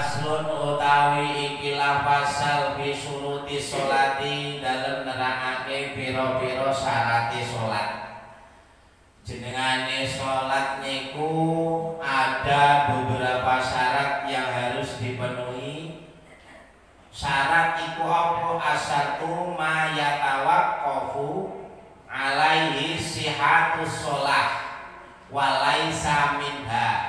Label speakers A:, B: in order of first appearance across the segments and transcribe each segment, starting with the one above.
A: Faslun utawi ikilah pasal fi syuruti sholati dalem nerangake pira-pira syarate sholat. Jenengane sholat niku ada beberapa syarat yang harus dipenuhi. Syarat iku apa? Asyatu ma yatawaqqafu alaihi sihatus sholat walaisa minha.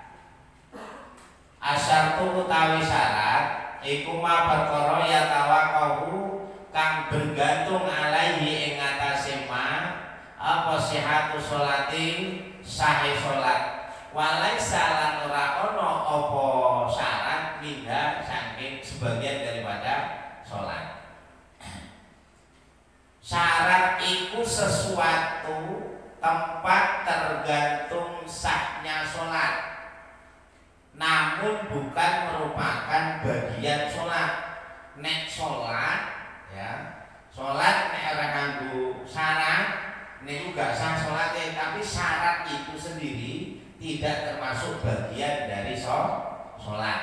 A: Asyartu utawi syarat iku ma perkara ya tawaqqahu kang bergantung alaihi ing atase ma apa sihatu sholati sahih sholat walaisa lan ora ana apa syarat minha saking sebagian daripada sholat. Syarat iku sesuatu tempat tergantung sahnya sholat, namun bukan merupakan bagian sholat. Nek sholat, ya sholat nek ora nganggo syarat, nek juga sah sholatnya, tapi syarat itu sendiri tidak termasuk bagian dari sholat.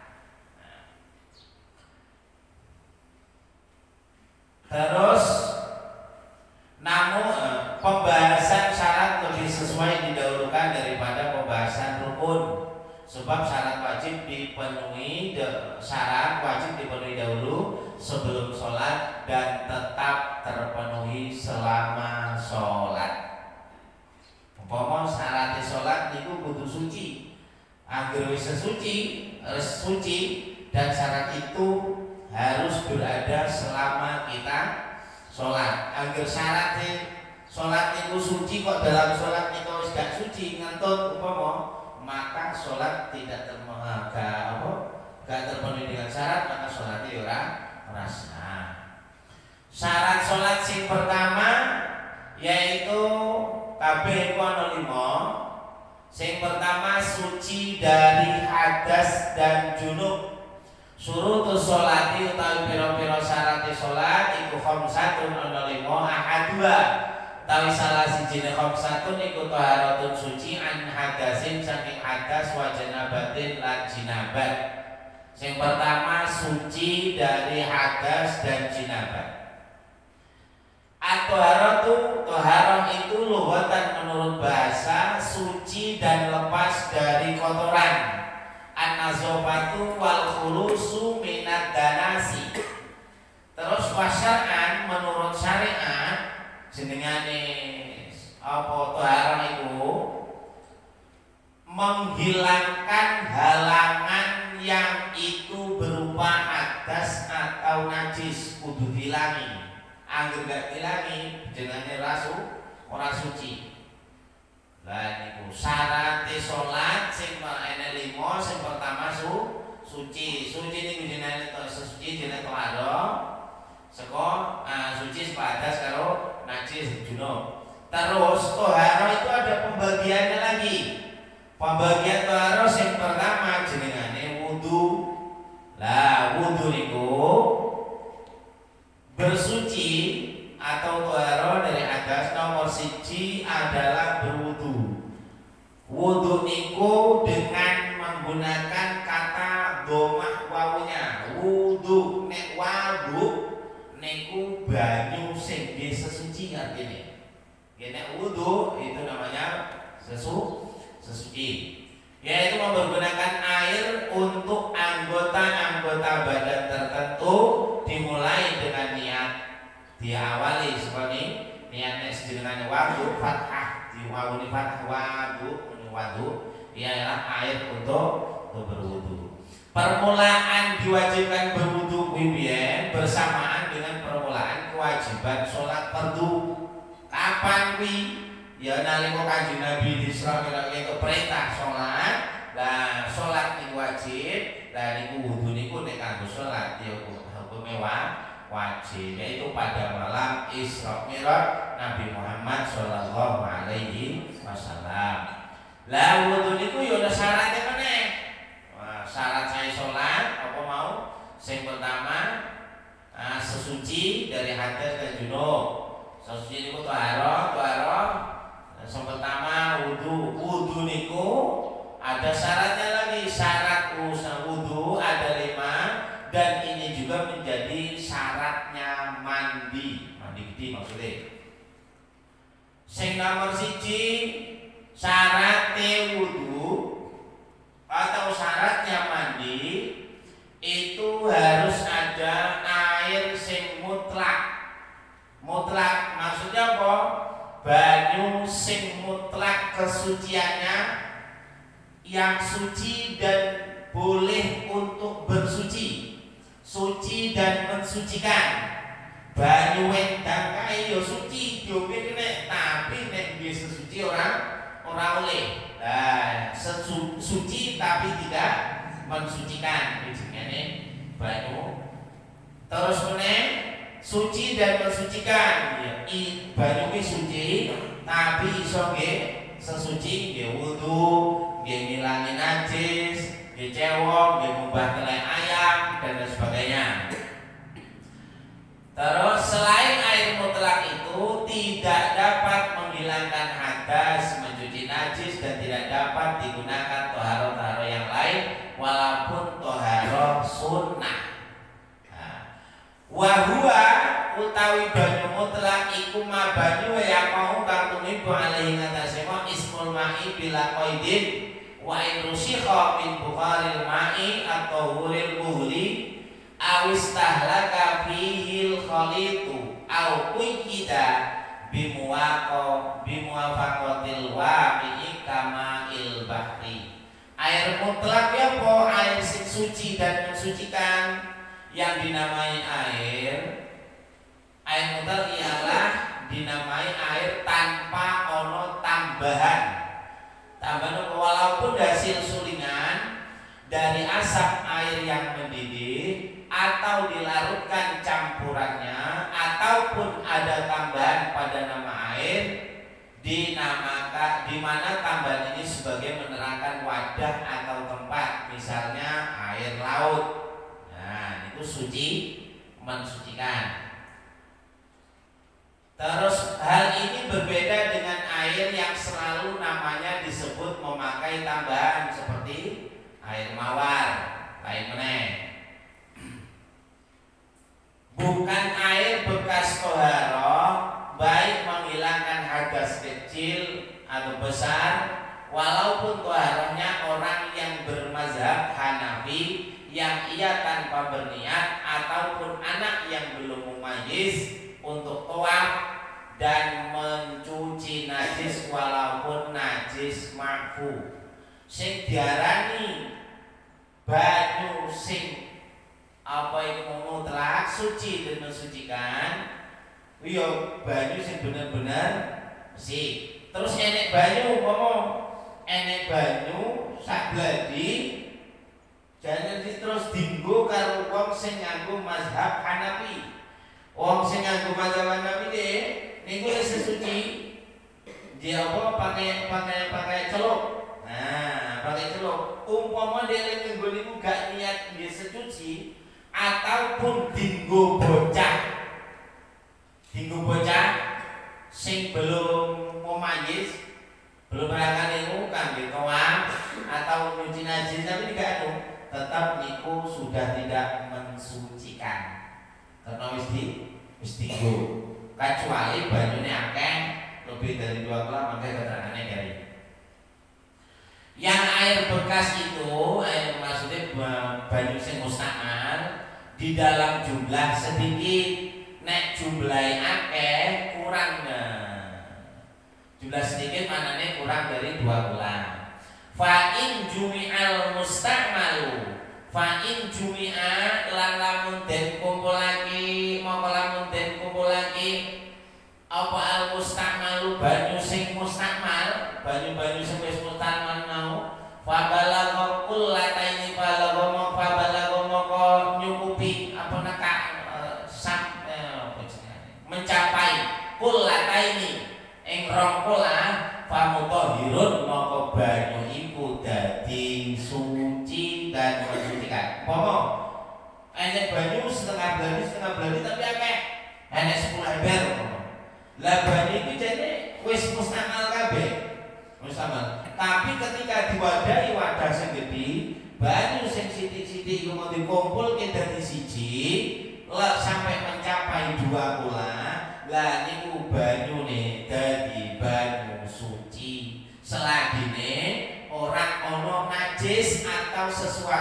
A: Terus, namun pembahasan syarat lebih sesuai didahulukan daripada pembahasan rukun. Sebab syarat wajib dipenuhi dahulu sebelum sholat dan tetap terpenuhi selama sholat. Umpama syarat sholat itu kudu suci. Angger wis suci dan syarat itu harus berada selama kita sholat. Angger syarat sholat itu suci kok dalam sholat itu wis gak suci ngentut umpama, maka sholat tidak terpenuhi dengan syarat, maka sholatnya ora sah. Syarat sholat sing pertama yaitu kabeh ana 5. Sing pertama suci dari hadas dan junub. Surutus sholati utawi pira-pira syarat sholat iku khamsatun ana 5 ahadua. Tawi salah sijine khamsatun iku taharatun suci an hadasin saking hadas wa janabatin lan jinabat. Yang pertama suci dari hadas dan jinabat. At-taharatu, taharah itu lughatan menurut bahasa suci dan lepas dari kotoran. An-nazafatu wal khulusu minad danasi. Terus wasyar'an menurut syariat jenengane apa taharah itu menghilangkan halangan yang itu berupa hadas atau najis kudu dilangi. Angger gak dilangi jenenge ora suci. Lah niku syarate salat sing enek 5, sing pertama suci. Suci niku jenenge suci jenenge taharah. Seko suci sepadas karo najis junub. Terus taharah itu ada pembagiannya lagi. Pembagian taharah yang pertama jenengane wudu. Lah wudu niku bersuci atau taharah dari hadas nomor 1 adalah berwudu. Wudu niku dengan menggunakan kata dhammah wawunya. Wudu nek wudu niku banyu sing sesuci artinya. Nek wudu itu namanya sesuci, yaitu mempergunakan air untuk anggota-anggota badan tertentu, dimulai dengan niat diawali seperti niatnya sedemikian wudu fathah diwawuni fathah wudu ialah air untuk berwudu. Permulaan diwajibkan berwudu kuwi bersamaan dengan permulaan kewajiban sholat fardu. Kapan kuwi? Ya nalika Kanjeng Nabi Isra itu perintah sholat. Lah sholat niku wajib, lah niku wudu niku nek kanggo sholat ya hukume wajib, yaitu pada malam Isra Mi'raj Nabi Muhammad sallallahu alaihi wasallam. Lah wudu niku ya ana syaratnya meneh. Syarat saya sholat apa mau? Yang pertama sesuci dari hadas dan junub. Sesuci niku taharah. Yang pertama wudu niku ada syaratnya lagi. Syarat wudu ada Sing nomor 1 syaratnya wudu atau syaratnya mandi itu harus ada air sing mutlak. Mutlak maksudnya apa? Banyu sing mutlak kesuciannya yang suci dan boleh untuk bersuci, suci dan mensucikan. Banyu wendang kae yo suci diombe kene, tapi nek wis suci ora oleh. Nah, suci tapi tidak mensucikan jenenge banyu. Terus meneh suci dan mensucikan. Ya, banyu ki suci tapi iso nggih sesuci nggih wudu, nggih ngilangi najis, nggih cewek, nggih ngubah telek ayam dan lain sebagainya. Terus selain air mutlak itu tidak dapat menghilangkan hadas, mencuci najis dan tidak dapat digunakan toharo-toharo yang lain walaupun toharo sunnah. Wahua utawi banyu mutlak iku ma banyu ya mau kang tumibu alaihi ngatasé ismul ma'i bila qaidin wa in rusikha min bukharil ma'i atau huril muhli awis tahlaka fihil khalitu au quyida bimuwafaqatil waqi'i kama il bahri. Air mutlak ya po air sing suci dan mensucikan. Yang dinamai air mutlak ialah dinamai air tanpa ono tambahan walaupun hasil sulingan dari asap air yang mendidih atau dilarutkan campurannya ataupun ada tambahan pada nama air dinamakan di mana tambahan ini sebagai menerangkan wadah atau tempat, misalnya air laut. Nah, itu suci mensucikan. Terus hal ini berbeda dengan air yang selalu namanya disebut memakai tambahan seperti air mawar, lain meneh. Bukan air bekas toharo, baik menghilangkan hadas kecil atau besar, walaupun toharonya orang yang bermazhab Hanafi yang ia tanpa berniat ataupun anak yang belum mumayyiz untuk tawaf dan mencuci najis walaupun najis ma'fu. Sing diarani banyu sing apa iku mutlak suci dan mensucikan yo banyu sing bener-bener bersih. Terus enek banyu enek banyu sak bladi jangan terus dinggo karo wong sing nganggo mazhab Hanafi. Wong sing nganggo mazhab Hanafi niku wis suci. Dia apa pakai celup. Nah, pakai celup. Umpama dia nganggo niku gak niat dia secuci ataupun dinggo bocah. Dinggo bocah sing belum mumayyiz, belum berangkat niku kangge tawaf atau nyuci najis tapi tidak tetap niku sudah tidak mensucikan karena wis digo kecuali banyune akeh lebih dari 2 kelam maka keterangannya dari yang air bekas itu air maksudnya banyu sing mustamal di dalam jumlah sedikit nek jumlahe akeh kurang jumlah sedikit manane kurang dari 2 bulan. Fa in jumi'al musta'malu fa in jumi'a lan lamun den kumpulake mongko lamun den kumpulake apa al musta'malu banyu sing mustakmal banyu-banyu sing wis mustakmal mau fa balagha kullataini balagha moko nyukupi apa neka mencapai kullataini ing rong kula famutahhirun moko banyu iku dadi suci dan mensucikan. Pomo enek banyu setengah blani tapi akeh enek 10 ember. Lah banyu iki jane wis mustamal kabeh. Mustamal. Tapi ketika diwadahi wadah sing gedhi, banyu sing sithik-sithik iku mau dikumpulke dadi siji, sampai mencapai 2 kula. Lah niku banyune dadi banyu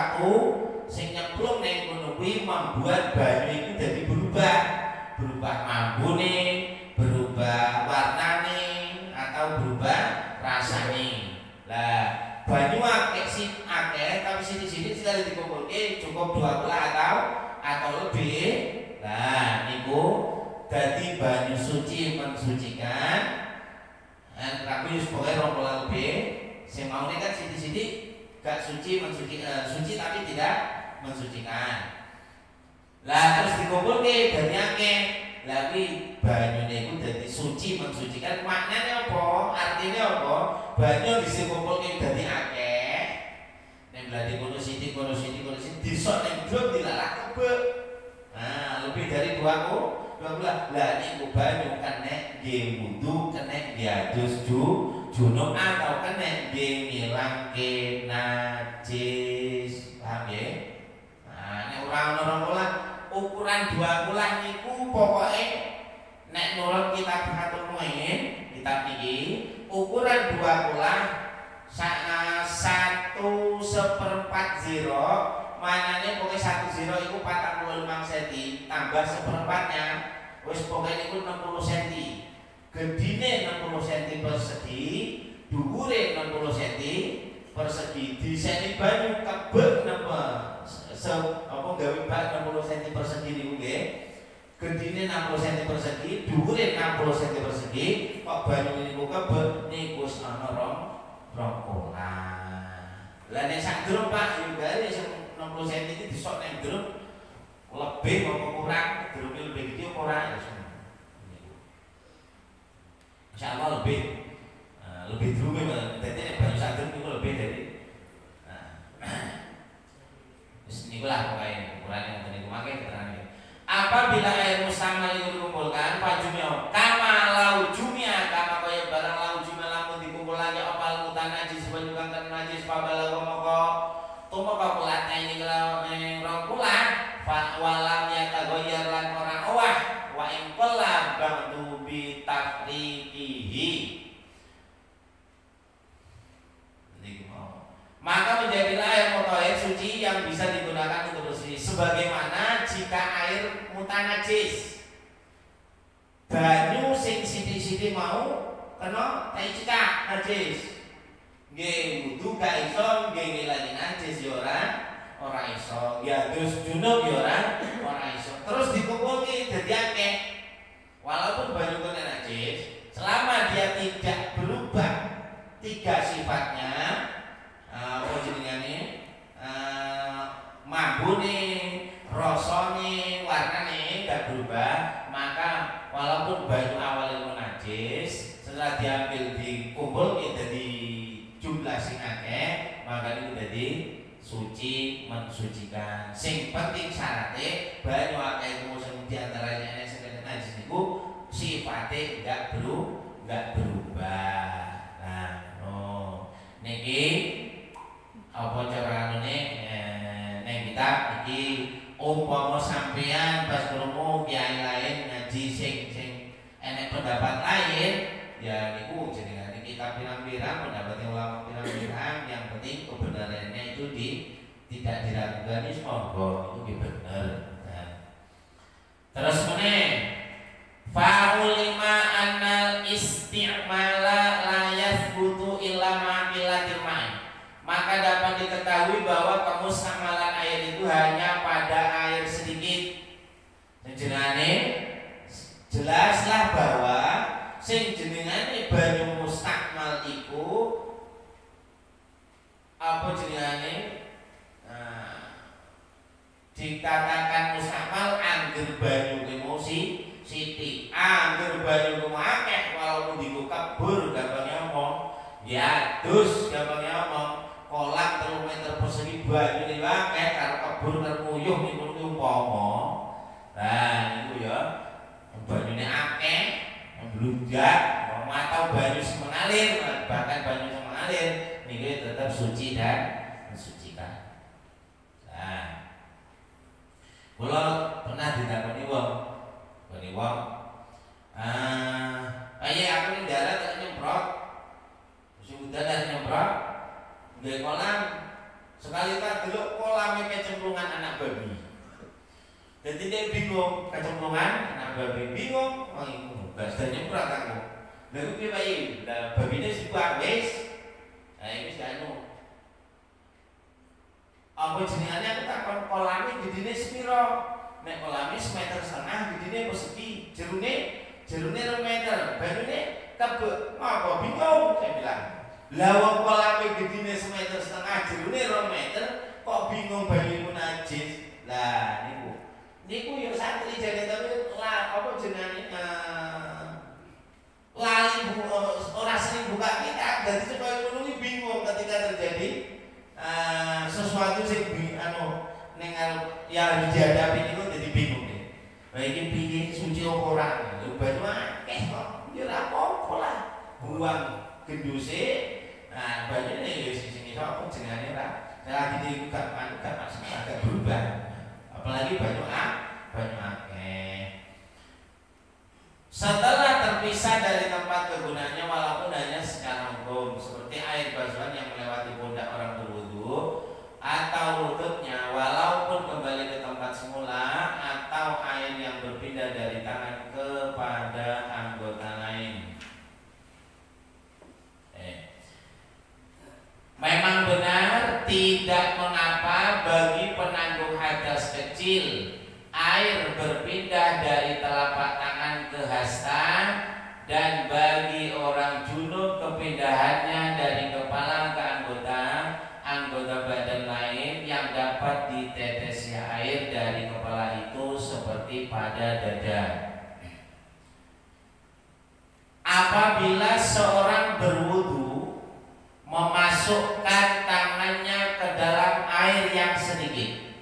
A: sesuatu sing nyemplung ning kono kuwi membuat banyu itu jadi berubah mambune, berubah warnane atau berubah rasane. Lah banyu akeh tapi sithik-sithik sekali dikumpulke cukup 2 atau lebih. Lah niku dadi banyu suci mensucikan. Tapi pokoke 2 lebih. Sing maune kan sithik-sithik gak suci suci tapi tidak mensucikan. Lah terus dikumpulke dadi akeh. Lah kuwi banyune iku dadi suci mensucikan. Maknane apa? Artine apa? Banyu dikumpulke dadi akeh. Nek berarti kono sithik disok ning grup dilalah kebek. Nah, lebih dari 20 lah niku banyu kena nggih wudu, kena diadus junub atau kena nggih ngilangke najis. Paham nggih? Nah, nek ora ono ukuran 20 niku pokoke nek nurut kitab Fathul Muin, kitab iki ukuran 20 (1/4) manane pokoke 1/0 iku 45 cm tambah 1/4-nya wis pokoke niku 60 cm. Gedine 60 cm persegi, dhuwure 60 cm persegi. Diseni banyu kebek napa gawe bak 60 cm persegi niku nggih. Gedine 60 cm persegi, dhuwure 60 cm persegi, kok banyu niku kebek niku wis ana rong kolah. Lah nek sak drum Pak yo gare 60 cm iki disok nang drum lebih apa kurang, drumnya lebih gede apa ora ya insyaallah lebih drumnya dadi nek banyu sak drum iku lebih dari wis niku lah pokoke ukurane ngoten niku mangke keterangan. Apabila air mustamal itu dikumpulkan fajumio kama lau jumia kama kaya barang lau jumia lamun dikumpul lagi opal mutan najis banyu kang najis pabala moko tumeka kulatna ini rong kulat fa walam yatagoyar lan ora owah wa in qalla ba'du bi tafriqihi. Maka menjadilah air mutahhir suci yang bisa digunakan untuk bersih. Sebagaimana jika air mutanajis banyu sing sithik-sithik mau kena cicak najis. Nggih wudu gak iso, nggih ngilangi najis ya ora iso. Ya dus junub ya ora iso. Terus dikumpulke dadi akeh. Walaupun banyu kena najis, selama dia tidak berubah 3 sifatnya apa jenengane mambune, rasane, warnane gak berubah, maka walaupun banyu awalnya najis, setelah diambil dikumpulke dadi jumlah sing akeh, maka itu dadi suci mensucikan. Sing penting syaratnya banyu akeh iku sing diantaranya ana sing najis niku sifate gak berubah. Nah, niki apa cara anune ning kitab iki umpama sampeyan pas krungu kiai lain ngaji sing enek pendapat lain ya niku jenengane kitab pirang-pirang pendapat ulama pirang-pirang yang penting kebenarannya itu tidak diragukan wis monggo itu bener. Nah. Terus meneh fa'ulima annal isti'mala la yathbutu illa ma'ilatil ma'i. Maka dapat diketahui bahwa kemusnamalan air itu hanya pada air sedikit. Jenengane jelaslah bahwa sing jenengane banyu mustakmal iku apa jenengane dikatakan mustakmal angger banyu emosi sithik, angger banyu akeh walaupun dibuka bur gampangnya ngomong ya dus gampangnya ngomong kolam 3 meter persegi banyu ini akeh karo kebun terpuyuh niku umpama. Nah niku ya banyune akeh mblunjak atau banyu sing mengalir, bahkan banyu sing mengalir niku tetap suci dan mensucikan. Nah kula pernah ditakoni wong kayak aku ning darat tak nyemprot terus udan nyemprot nggih kolam sekali tak delok kolam kecemplungan anak babi. Jadi dia bingung, kecemplungan anak babi, bingung. Oh itu bahasanya kurang kamu. Lalu dia bayi, babi ini suka wes. Nah ini sekarang apa jenengannya aku takon kolame gedine sepiro? Nek kolame semeter setengah, gedine persegi, jerune 2 meter, banyune kebek. Apa bingung saya bilang. Lah wong kolame gedine semeter setengah, jerune 2 meter, kok bingung banyune najis. Lah niku ya santri jane tapi lah apa jenenge lali ora sering buka kitab, dadi supaya ngono bingung ketika terjadi sesuatu sing yang harus dihadapi itu jadi bingung deh. Baik ini suci apa ora? Lho banyu akeh kok. Ya ora apa-apa lah. Buang genduse. Nah, banyune ya sing iso apa jenenge ora. Lagi iki gak masalah agak berubah. Apalagi banyu akeh. Setelah terpisah dari tempat kegunaannya walaupun hanya secara hukum seperti air basuhan yang melewati pundak orang berwudu atau lututnya walaupun kembali ke tempat semula atau air yang berpindah dari tangan kepada anggota lain. Memang benar tidak mengapa bagi penangguh hadas kecil air berpindah dari telapak tangan ke hasta dan bagi orang junub kepindahannya dari kepala ke anggota badan lain yang dapat ditetesi air dari kepala itu seperti pada dada. Apabila seorang berwudu memasukkan tangannya ke dalam air yang sedikit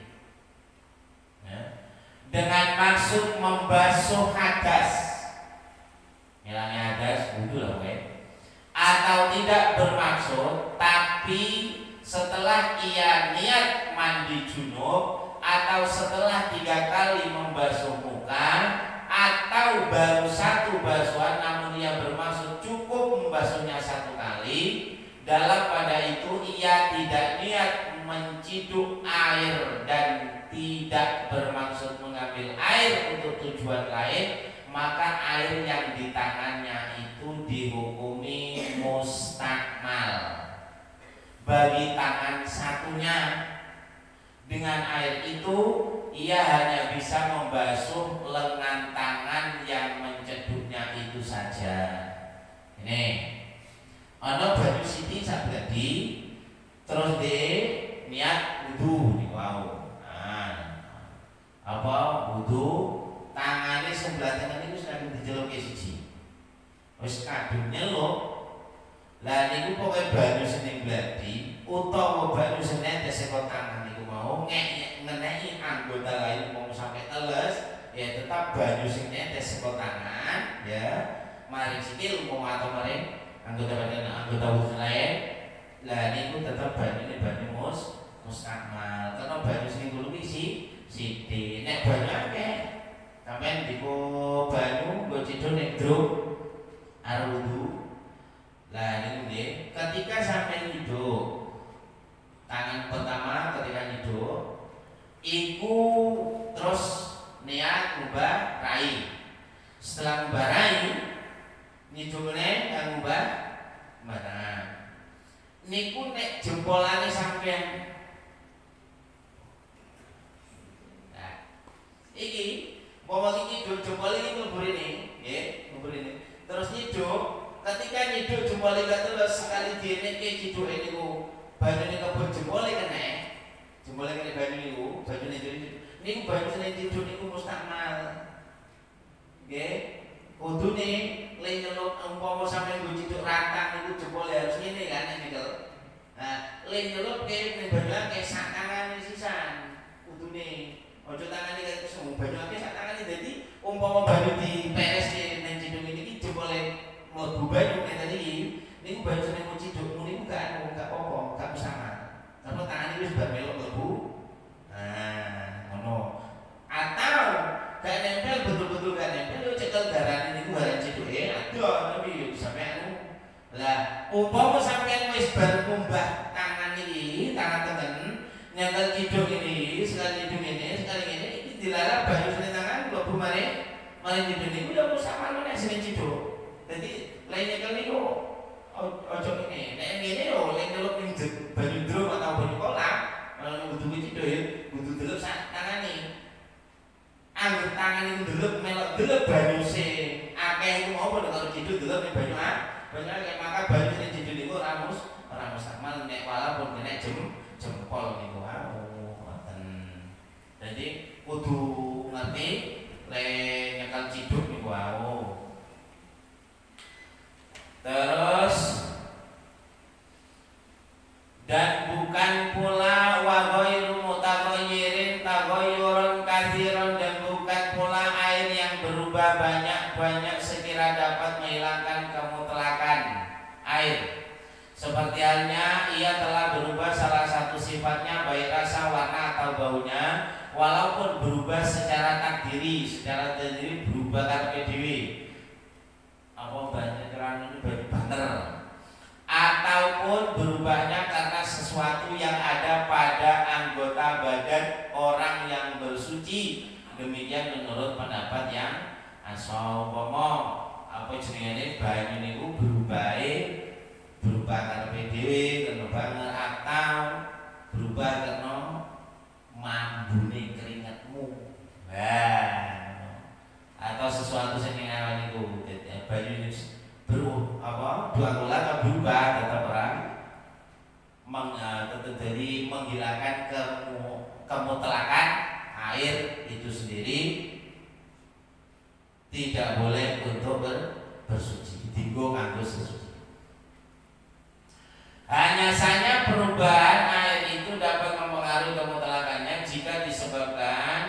A: dengan maksud membasuh hadas, hilangnya hadas wudu lah atau tidak bermaksud tapi setelah ia niat mandi junub atau setelah 3 kali membasuh muka atau baru 1 basuhan namun ia bermaksud cukup membasuhnya 1 kali, dalam pada itu ia tidak niat menciduk air dan tidak bermaksud mengambil air untuk tujuan lain, maka air yang di tangannya itu dihukumi mustakmal. Bagi tangan satunya dengan air itu ia hanya bisa membasuh lengan tangan yang menceduknya itu saja. Ini ana banyu sithik sabradi terus de niat wudu niku wau. Apa wudu tangane sebelah tengah niku sedang dijeluke siji. Wis kadung nyeluk. Lah niku pokoke banyu sing gladi utawa banyu sing netes saka tangan niku mau ngenehi anggota lain mau sampai teles ya tetap banyu sing netes saka tangan ya maring sikil umpama atau maring anggota badan anggota wudu lain. Lah niku tetap banyu mustakmal karena banyu sing kulo iki sithik nek banyu akeh sampeyan diku banyu nggo cidul nek druk arep wudu. Lah niku nggih ketika sampeyan nyiduk tangan pertama ketika nyiduk iku terus niat ngubah rai. Setelah ngubah rai nyiduk meneh kang ngubah tangan. Niku nek jempolane sampeyan iki mau nyiduk jempol iki mlebu rene nggih mlebu rene terus nyiduk ketika nyiduk jempol iki terus sekali dieneke ciduke niku banyune kebon jempole kene jempole kene banyu niku banyune niku banyu sing cidur niku mustakmal nggih kudune le nyeluk umpama sampeyan nggo ciduk rantang niku jempole harus ngene kan niku. Nah le nyeluk ke ning banyu akeh sak tangane sisan kudune ojo tangane kaya semua banyu akeh sak tangane dadi umpama banyu dipereske ning ciduk iki jempole mlebu banyu ngene iki niku banyu sing ciduk niku gak apa-apa gak bersama karena tangan wis bar melok mlebu. Nah ngono atau gak nempel betul-betul gak nempel yo cekel garane niku bareng ciduke adoh tapi sampe anu lah umpama sampeyan wis bar kumbah tangan iki tangan tengen nyekel ciduk ini sekali hidung ini, sekali ini dilarang banyu selintangan kalau mari hidung ini udah sama mana sini ciduk. Jadi lainnya kali yo ojo ini, nek ngene yo lain delok ning banyu drum atau banyu kolam, kalau kudu ciduk ya, kudu delok sak tangane. Angger tangan itu delok melok delok banyu sing akeh iku mau padha karo ciduk delok ning banyu akeh maka banyu sing ciduk niku ora mustahmal nek walaupun kena jempol niku ngoten. Jadi kudu ngerti le nyekel ciduk niku Terus dan bukan pula wa ghairu mutaghayyirin taghayyuran katsiran, dan bukan pula air yang berubah banyak sekira dapat menghilangkan kemutlakan air. Seperti halnya ia telah berubah salah satu sifatnya baik rasa, warna atau baunya, walaupun berubah secara takdiri berubah karena dhewe. Apa banyak kerana ini banyak banter. Ataupun berubahnya karena sesuatu yang ada pada anggota badan orang yang bersuci. Demikian menurut pendapat yang asopomo apa jenenge banyu niku berubah karepe dhewe kena banget atau berubah karena mambune keringatmu. Atau sesuatu sing awan niku banyu dua bulan berubah tetap orang dari menghilangkan kemutlakan air itu sendiri tidak boleh untuk bersuci, tinggo kanggo sesuci. Hanya saja perubahan air itu dapat mempengaruhi kemutlakannya jika disebabkan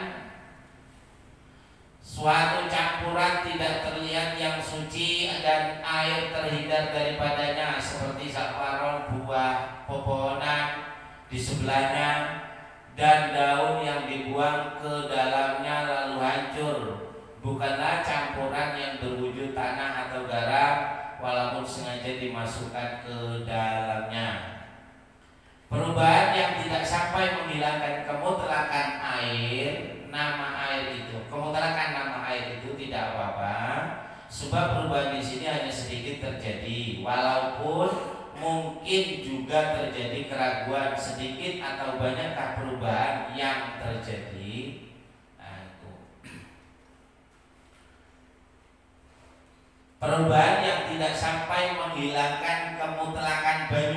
A: suatu campuran tidak terlihat yang suci dan air terhindar daripadanya, seperti sakwaron buah pepohonan di sebelahnya dan daun yang dibuang ke dalamnya lalu hancur. Bukanlah campuran yang berwujud tanah atau garam walaupun sengaja dimasukkan ke dalamnya. Perubahan yang tidak sampai menghilangkan kemutlakan air, kemutlakan nama air itu tidak apa-apa, sebab perubahan di sini hanya sedikit terjadi, walaupun mungkin juga terjadi keraguan sedikit atau banyakkah perubahan yang terjadi. Perubahan yang tidak sampai menghilangkan kemutlakan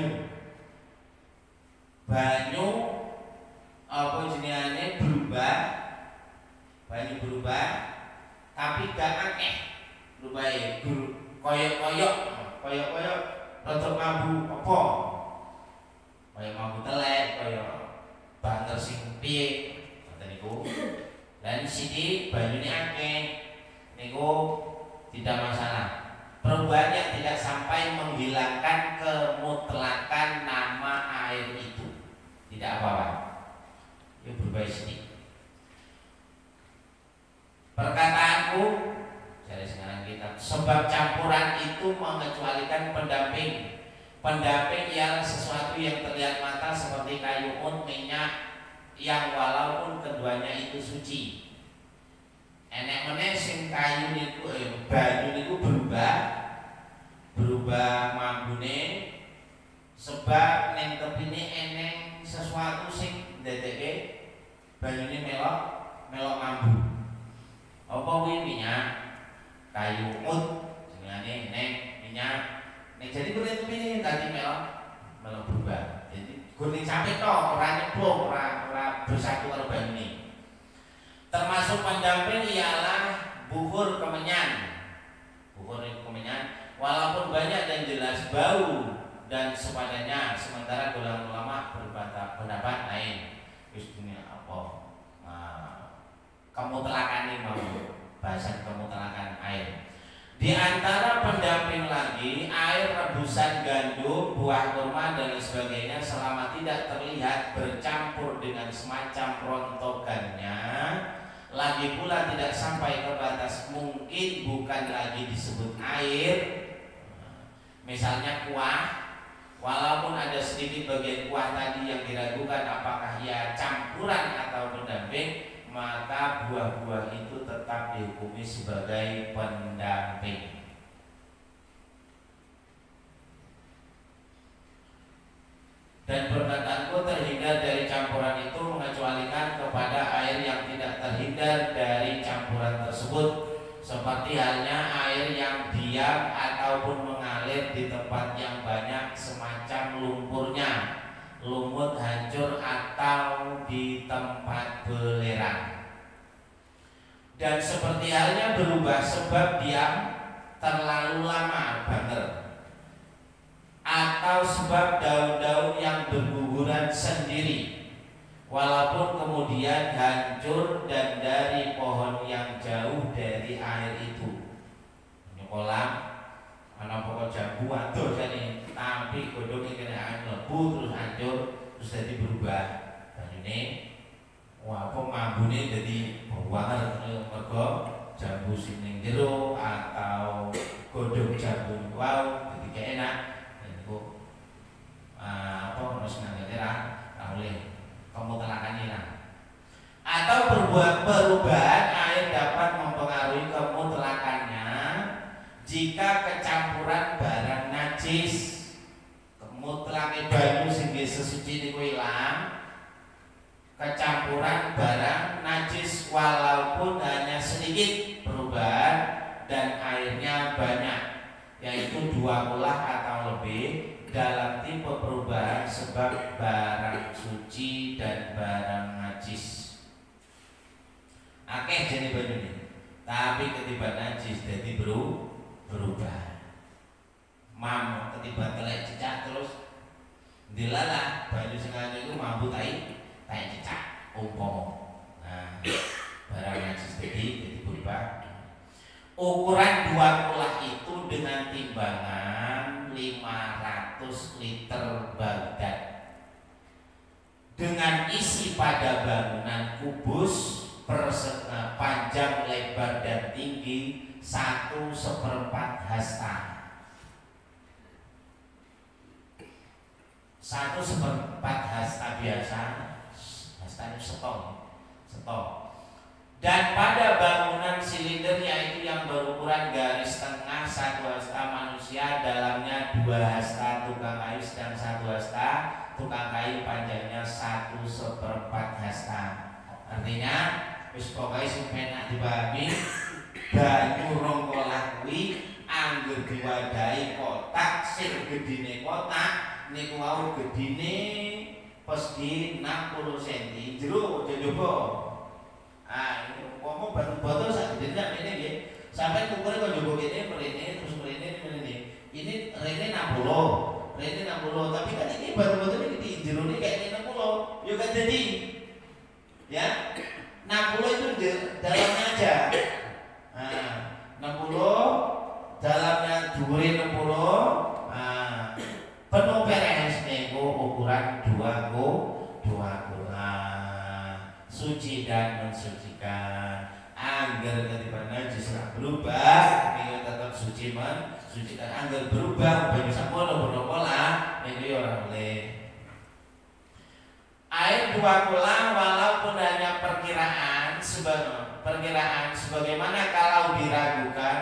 A: banyu apa jenenge banyu berubah tapi gak akeh berubah koyok rada mambu apa kaya mambu telek kaya banter sing piye ngoten niku. Lan sithik banyune akeh niku tidak masalah. Perubahan yang tidak sampai menghilangkan kemutlakan nama air itu tidak apa-apa. Ya berubah sedikit. Perkataanku dari sekarang kita, sebab campuran itu mengecualikan pendamping. Pendamping ialah sesuatu yang terlihat mata seperti kayu minyak yang walaupun keduanya itu suci. Enek meneh sing kayu niku banyu niku berubah mambune sebab ning tepine eneng sesuatu sing ndedekke banyune melok mambu. Apa kuwi minyak kayu jenenge ning minyak. Nek jadi kuwi tepine dadi melok berubah. Jadi kuning sampe tok ora nyemplung, ora bersatu karo banyune. Termasuk pendamping ialah bukur kemenyan. Walaupun banyak dan jelas bau dan sepadanya, sementara golongan ulama berpendapat lain. Wis dunia apa? Kemutlakan ini mau bahasan kemutlakan air. Di antara pendamping lagi air rebusan gandum, buah kurma dan sebagainya selama tidak terlihat bercampur dengan semacam rontokannya, lagi pula tidak sampai ke batas mungkin bukan lagi disebut air. Misalnya kuah, walaupun ada sedikit bagian kuah tadi yang diragukan apakah ia campuran atau maka buah-buah itu tetap dihukumi sebagai pendamping. Dan perkataanku terhindar dari campuran itu mengecualikan kepada air yang tidak terhindar dari campuran tersebut, seperti halnya air yang diam ataupun mengalir di tempat yang banyak semacam lumpurnya, lumut hancur atau di tempat belerang. Dan seperti halnya berubah sebab diam terlalu lama banget, atau sebab daun-daun yang berguguran sendiri, walaupun kemudian hancur dan dari pohon yang jauh dari air itu. Ini kolam, ana pokok jambu adoh jane, tapi godhongnya kena air mlebu terus hancur, terus jadi berubah. Dan ini apa mambune jadi berwarna mergo jambu sing ning jero atau godhong jambu wow jadi gak enak. Apa harus nganggeterang oleh kemutlakan hilang. Atau perubahan air dapat mempengaruhi kemutlakannya jika kecampuran barang najis. Kemutlake banyu sing sesuci niku ilang, kecampuran barang najis walaupun hanya sedikit perubahan dan airnya banyak, yaitu 2 kulah atau lebih dalam tipe perubahan sebab barang suci dan barang najis. Akeh jadi banyu ini, tapi ketiba najis jadi berubah. Mam ketiba telek cicak terus dilalah banyu sengaja itu mampu tai cicak umpama. Nah, barang najis jadi berubah. Ukuran 2 kulah itu dengan timbangan 500 liter Baghdad, dengan isi pada bangunan kubus panjang, lebar dan tinggi 1/4 hasta. 1/4 hasta biasa, hasta itu setok. Dan pada bangunan silinder, yaitu yang berukuran garis tengah 1 hasta manusia, dalamnya 2 hasta tukang kayu, sedang 1 hasta tukang kayu, panjangnya 1/4 hasta. Artinya wis pokoke sing penak dipahami, banyu 2 kolah kuwi angger diwadahi kotak sing gedine kotak niku wau gedine pesthi 60 cm jero jaba. Ini ngomong batu botol sak gedene ngene nggih. Sampai ukure kok njaba kene mrene terus mrene ini rene 60. Tapi kan ini batu botol iki di jerone kayak 60. Yo kan jadi. Ya. 60 itu dalamnya aja. 60 dalamnya dhuwure 60. Penuh beres niku ukuran 2 suci dan mensucikan. Angger ketiba najis berubah, niku tetap suci mensucikan. Angger berubah banyu samono berpola niku ora boleh. Air 2 kulah walaupun hanya perkiraan sebagaimana kalau diragukan.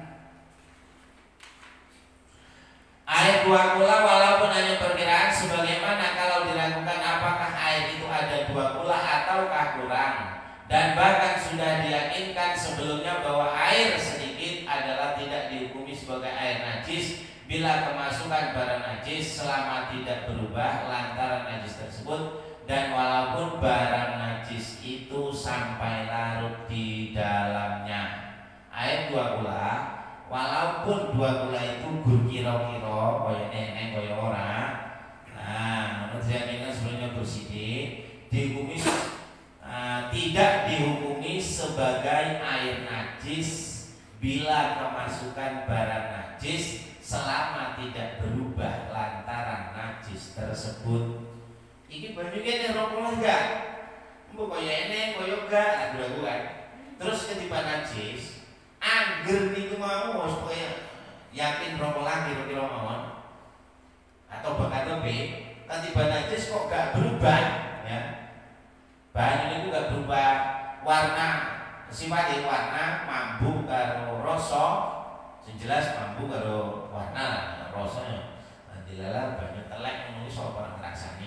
A: Air 2 kulah walaupun hanya perkiraan sebagaimana kalau diragukan apakah air itu ada 2 kulah ataukah kurang, dan bahkan sudah diyakinkan sebelumnya bahwa air sedikit adalah tidak dihukumi sebagai air najis bila kemasukan barang najis selama tidak berubah lantaran najis tersebut, dan walaupun barang najis itu sampai larut di dalamnya. Air 2 kulah walaupun 2 kulah itu gur kira-kira kaya nenek kaya ora. Nah, menurut saya ini sebenarnya bersidik dihukumi tidak dihukumi sebagai air najis bila kemasukan barang najis selama tidak berubah lantaran najis tersebut. Iki banyu kene 2 kulah enggak? Mbok kaya enek kaya enggak ragu-raguan. Terus ketiba najis angger niku mau wis koyo yakin 2 kulah kira-kira mawon atau bahkan lebih, ketiba najis kok gak berubah ya. Banyu niku gak berubah warna sifat warna mambu karo rasa sing jelas mambu karo warna rasanya dilala banyak telek ngono iso ora ngrasani.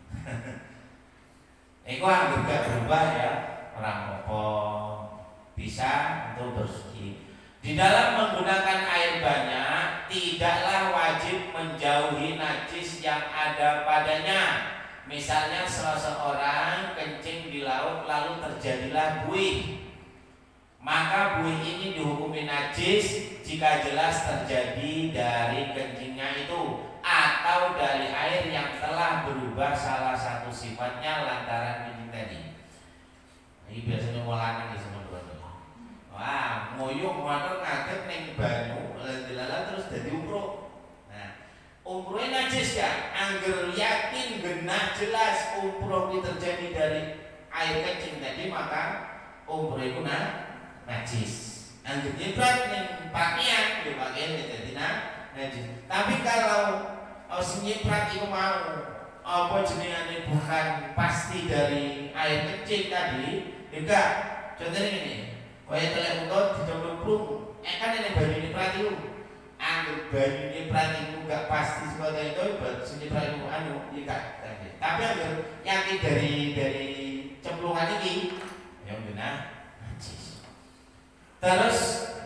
A: Iku anggere gak berubah ya, orang apa bisa untuk bersih. Di dalam menggunakan air banyak tidaklah wajib menjauhi najis yang ada padanya. Misalnya seseorang kencing di laut lalu terjadilah buih, maka buih ini dihukumi najis jika jelas terjadi dari kencingnya itu atau dari air yang telah berubah salah satu sifatnya lantaran kencing tadi. Ini biasanya mulane di semua dua. Wah, ngoyong motor ngaget neng banyu, lalu terus jadi umroh. Nah, umrohnya najis ya. Angger yakin genah jelas umroh itu terjadi dari air kencing tadi, maka umroh itu najis. Angger nyiprat neng pakaian, di pakaian jadi najis. Tapi kalau nyiprat itu mau apa jenengane bukan pasti dari air kencing tadi, enggak. Contohnya ini. Kaya telek utot dicemplung, kan ini banyu nyiprat itu. Anggur banyu nyiprat itu gak pasti seperti itu, nyiprat itu enggak. Tapi anggur yakin dari cemplungan ini, yang benar najis. Terus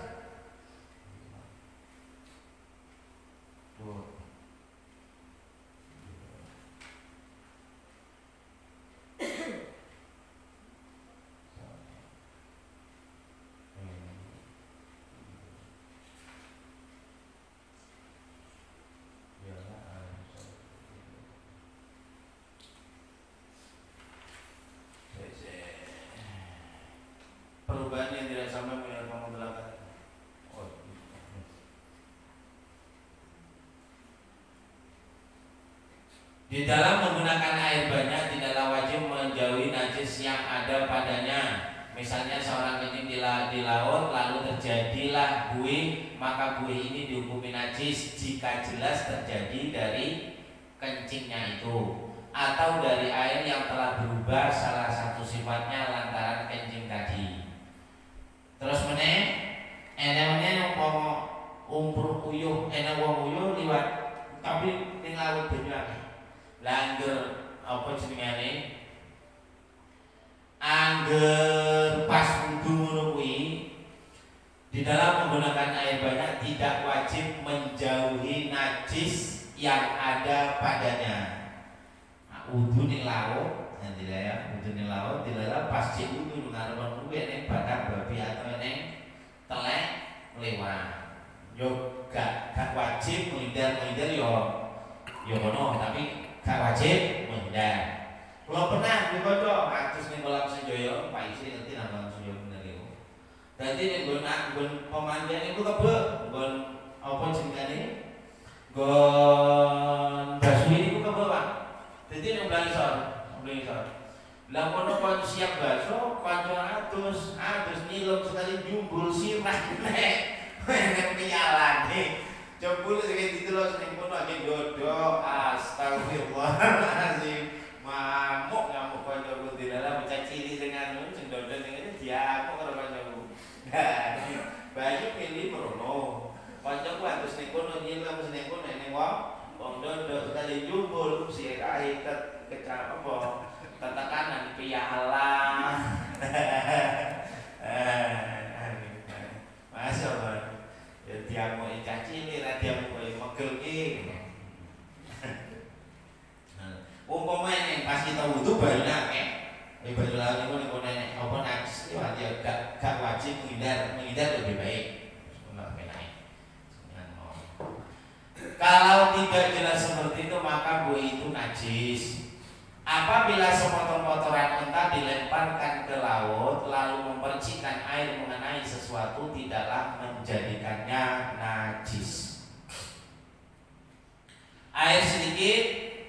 A: perubahan yang tidak sama dengan pemudalakan. Di dalam menggunakan air banyak tidaklah wajib menjauhi najis yang ada padanya. Misalnya seorang kencing di laut lalu terjadilah buih, maka buih ini dihukumi najis jika jelas terjadi dari kencingnya itu atau dari air yang telah berubah salah satu sifatnya lantaran kencing tadi. Terus meneh enak umur uyuh enak wong uyuh liwat tapi ning laut banyu langger apa jenengane angger pas wudu ngono kuwi di dalam menggunakan air banyak tidak wajib menjauhi najis yang ada padanya. Wudu ning laut nanti ya wudu ning laut dilala pas cek wudu ngarep kuwi ning badak babi atau ning telek lewat. Yo gak wajib menghindar yo ngono tapi gak wajib menghindar. Kalau pernah dibaca atus ning kolam Senjaya, Pak Isi ngerti nama Senjaya bener iku. Dadi ning nggon pemandian iku kebek, nggon apa jenenge? Nggon basui iku kebek, Pak. Dadi ning Blanisor. Lah kono kon siap baso, kanca atus nilum sekali jumbul sirah nek. Nek piyalane. Jebul sing ditelok ning kono ning dodo. Astagfirullahalazim. Ngamuk kancaku di dalam bocah cilik dengan sing dodo ning ngene diamuk karo kancaku. Banyu pilih merono. Kancaku atus ning kono nilum ning kono ning wong dodo sekali jumbul sirah kecap apa? Tekanan piala. Masya Allah. Ya diamu caci ini diamu megel ki. Umpama yang pas kita wudu baru nake. Baju lalu niku apa najis itu dia gak wajib menghindar lebih baik. Kalau tidak jelas seperti itu maka buih itu najis. Apabila sepotong-potongan unta dilemparkan ke laut lalu mempercikkan air mengenai sesuatu tidaklah menjadikannya najis. Air sedikit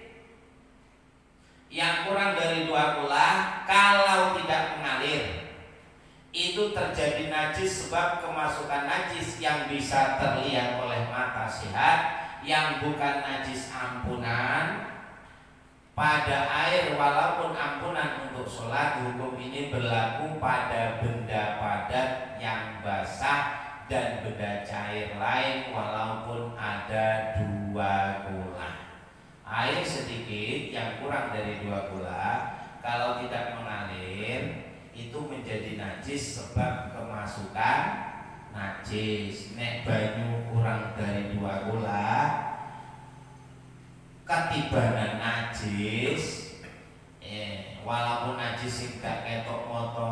A: yang kurang dari 2 kula kalau tidak mengalir itu terjadi najis sebab kemasukan najis yang bisa terlihat oleh mata sehat yang bukan najis ampunan pada air walaupun ampunan untuk sholat. Hukum ini berlaku pada benda padat yang basah dan benda cair lain walaupun ada 2 kula. Air sedikit yang kurang dari 2 kula kalau tidak mengalir itu menjadi najis sebab kemasukan najis. Nek banyu kurang dari 2 kula ketibanan najis, walaupun najis sing gak ketok moto,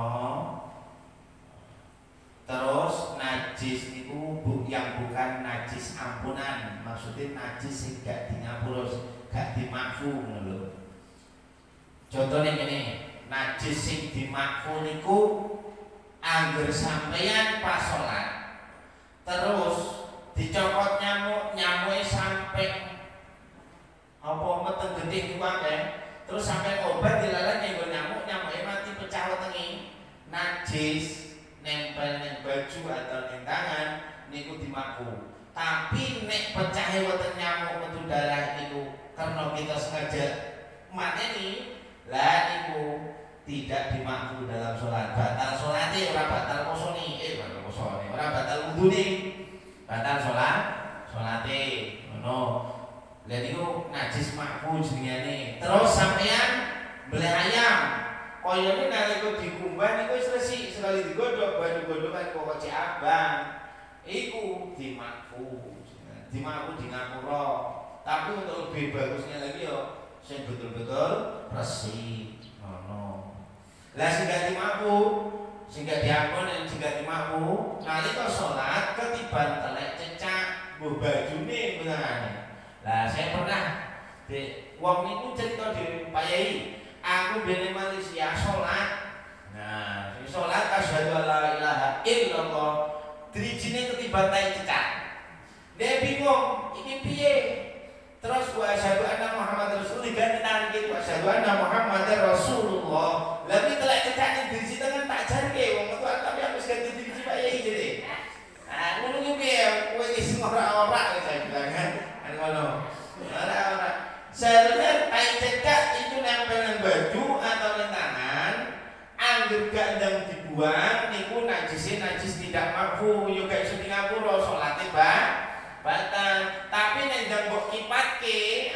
A: terus najis itu yang bukan najis ampunan, maksudnya najis sing gak di ngapura, gak dimakfu lho. Contohnya gini, najis sing dimakfu niku angger sampeyan pas sholat terus dicokot nyamuk sampai apa meteng gede kuwi terus sampai obat dilalah nggo nyamuk mati pecah wetenge, najis nempel ning baju atau ning tangan niku dimakfu. Tapi nek pecahe weteng nyamuk metu darah niku karena kita sengaja mateni lah niku tidak dimakfu dalam sholat. Batal sholate ora batal posone, ora batal wudune, batal sholate ngono. Lah niku najis makfu jenengane. Terus sampean beli ayam, koyone nalika dikumbah niku wis resik, sekali digodhog banyu-godhogan kok cek abang. Iku dimakfu. Dimakfu di ngapura. Tapi untuk lebih bagusnya lagi yo sing betul-betul resik. Ngono. Lah sing gak dimakfu, sing gak diampun dan sing gak dimakfu, nalika salat ketiban telek cecak nggo bajune benangane. Lah saya pernah wong niku cerita di Pak Yai, aku bene Malaysia sholat. Nah, sholat asyhadu alla ilaha illallah, drijine ketiban tai cecak. Dia bingung, ini piye? Terus wa asyhadu anna Muhammad Rasulullah ganti tangan iki wa asyhadu anna Muhammad Rasulullah. Lah iki telek cecak ning driji tengen tak jarke wong metu tapi harus ganti driji Pak Yai jadi. Ah, ngono ki piye? Kowe iki ora-ora saya bilang kan. Ngono. Ora. Seharusnya tai cecak itu nempel nang baju atau nang tangan, anggere gak ndang dibuang niku najis tidak makfu, yo gak iso ngapura salate batal. Tapi nek ndang mbok kipatke,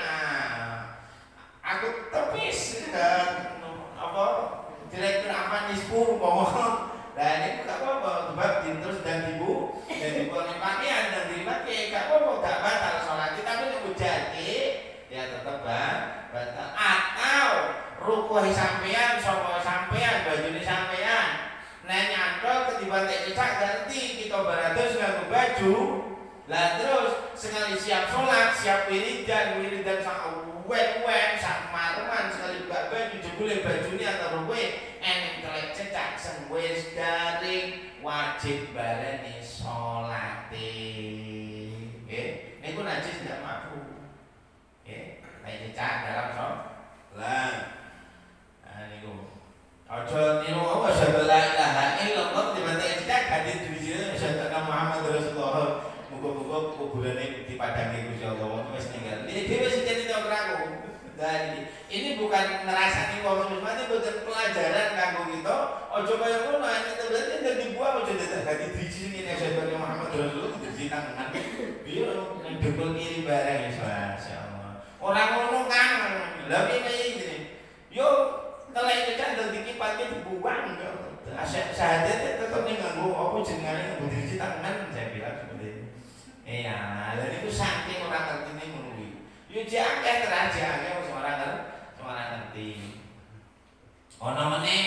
A: aku tepis apa direktur aman nispu umpama. Lah niku gak apa-apa sebab terus dan ibu dan ibu pakaian dan dipakai gak apa-apa gak batal sholat. Tapi nek ujati ya tetep batal. Atau rukuh sampean sapa sampean bajune sampean nek nyantol ketiban tek cecak ganti kita barados nganggo baju. Lah terus sekali siap sholat, siap wiridan sak wen sak mareman sekali buka baju jebule bajune atau rukuh eneng telek cecak sing wis garing wajib baleni sholate. Nggih, niku najis tidak makfu. Nggih, nek cecak dalam sholat. Niku. Aja niru asyhadu la ilaha illallah dibantai cecak hadis diri asyhadu anna Muhammad Rasulullah. Muga-muga kuburane dipadangi Gusti Allah wis ninggal. Ini dhewe sing cerita karo dan ini bukan ngerasani wong semuanya, bukan pelajaran kanggo kita. Ojo kaya ngono itu berarti nek dibuang ojo dadi driji ini Nabi Muhammad Rasulullah driji tangan. Biar nek debel kiri bareng insyaallah. Ora ngono kan. Lah piye iki? Yo telek cecak dadi kipatke dibuang yo. Syahadat tetep ning nganggo apa jenengane nganggo driji tangan saya bilang seperti itu. Iya, lha niku saking ora ngertine ngono kuwi. Yo jakeh kerajaan wis ora ngerti. Ana meneh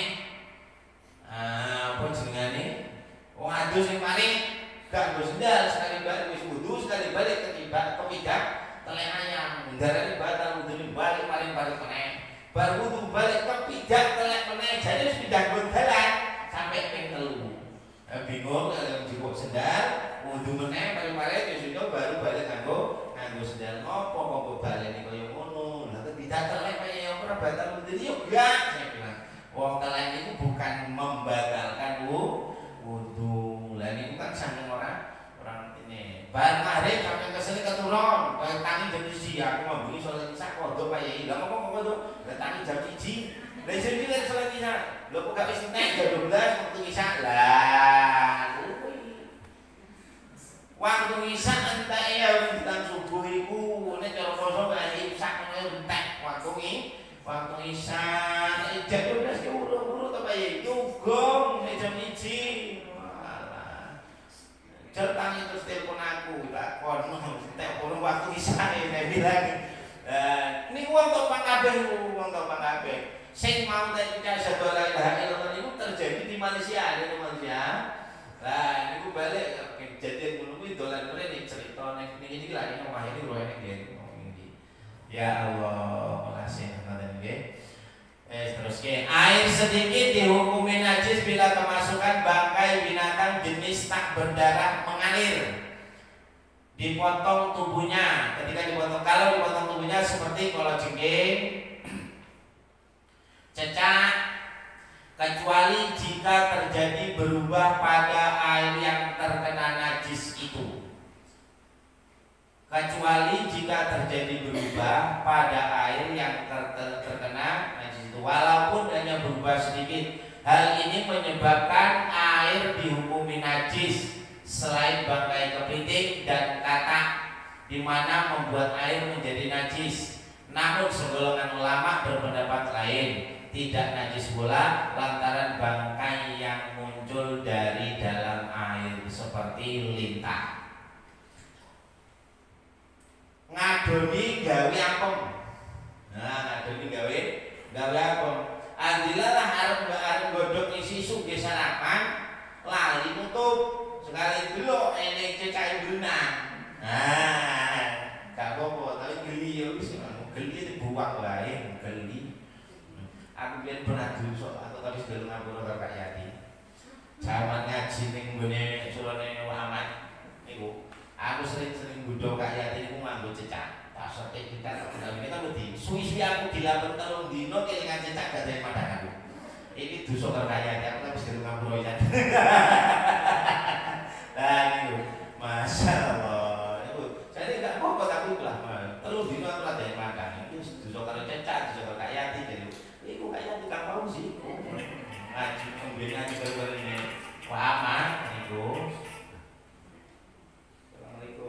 A: apa jenengane? Wong adus sing paling gak nggo sendal sekali balik wis wudu sekali balik ketiba kepidak telek ayam. Ndarane batal wudune balik paling meneh. Bar wudu balik kepidak telek meneh. Jadi wis pindah dalan sampai ping 3. Bingung kalau njupuk sendal wudu meneh paling-paling ya sudah baru balik nganggo sendal ngopo kok baleni kaya ngono. Lah tidak telek kaya ora batal wudu yo gak saya bilang. Wong telek itu bukan membatalkan wudu. Lah niku kan saking orang ini. Bar maghrib sampai kesini keturun, kaya tangi jam 1 aku mambengi salat isya kodho kaya iki. Lah kok isya. Lho kok gak wis entek jam 12 waktu isya. Lah, kuwi. Waktu isya entek ya witan subuh iku nek cara poso kaya isya ngono entek waktu isya. Jam 12 ki urung-urung ta bae nyugong nek jam 1. Walah. Certane terus telepon aku tak kono telepon waktu isya nek bilang ini uang topang kabeh, sing mau tak ijazah la ilaha illallah itu terjadi di Malaysia, Lah niku balik kejadian ngono kuwi dolan mrene cerita nek iki lha nek omah iki lho enek nggih. Ya Allah, makasih ngoten nggih. Terus ke air sedikit dihukumi najis bila kemasukan bangkai binatang jenis tak berdarah mengalir. Dipotong tubuhnya, ketika dipotong, kalau dipotong tubuhnya seperti kalajengking, cecak, kecuali jika terjadi berubah pada air yang terkena najis itu. Kecuali jika terjadi berubah pada air yang terkena najis itu, walaupun hanya berubah sedikit. Hal ini menyebabkan air dihukumi najis. Selain bangkai kepiting dan katak, di mana membuat air menjadi najis. Namun segolongan ulama berpendapat lain, tidak najis pula lantaran bangkai yang muncul dari dalam air seperti lintah. Ngadoni gawe apem. Nah, ngadoni gawe apem. Andilah arep godhog isi suge sarapan, lali nutup. Sekali dulu enek cecak benang. Nah, gak apa-apa, tapi geli ya wis geli dibuang wae, geli. Aku biyen pernah dosa atau tadi sedelu ngapura karo Kak Yati. Zaman ngaji ning nggone surane Ahmad niku, aku sering nggodho Kak Yati niku nganggo cecak. Tak sotek kita ini kan wedi. Suwi-suwi aku dilapen 3 dino kelingan cecak gak ada padang aku. Iki dosa karo Kak Yati, aku wis sedelu ngapura ya. Nah itu, masya Allah. Jadi nggak apa-apa tapi lah. Terus dino aku ada yang makan. Itu dosa kalau cecak, dosa Kak Yati. Jadi, itu Kak Yati kan tahu sih. Ngaji ngaji baru ini. Wah aman itu. Assalamualaikum.